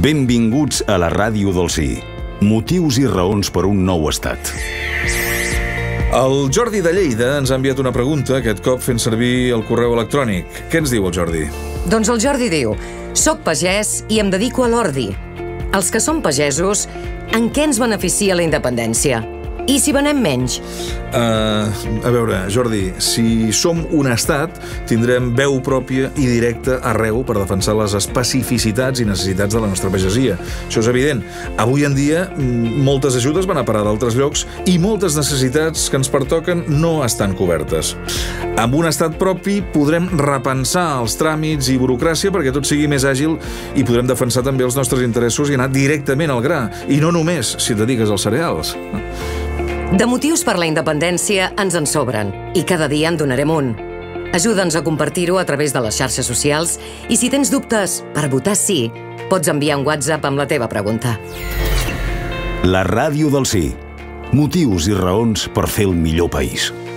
Benvinguts a la ràdio del sí. Motius i raons per un nou estat. El Jordi de Lleida ens ha enviat una pregunta, aquest cop fent servir el correu electrònic. Què ens diu el Jordi? Doncs el Jordi diu: soc pagès i em dedico a l'ordi. Els que som pagesos, en què ens beneficia la independència? I si venem menys? A veure, Jordi, si som un estat, tindrem veu pròpia i directa arreu per defensar les especificitats i necessitats de la nostra pagesia. Això és evident. Avui en dia, moltes ajudes van a parar d'altres llocs i moltes necessitats que ens pertoquen no estan cobertes. Amb un estat propi podrem repensar els tràmits i burocràcia perquè tot sigui més àgil i podrem defensar també els nostres interessos i anar directament al gra, i no només si et dediques als cereals. De motius per la independència ens en sobren, i cada dia en donarem un. Ajuda'ns a compartir-ho a través de les xarxes socials i si tens dubtes per votar sí, pots enviar un WhatsApp amb la teva pregunta. La ràdio del sí. Motius i raons per fer el millor país.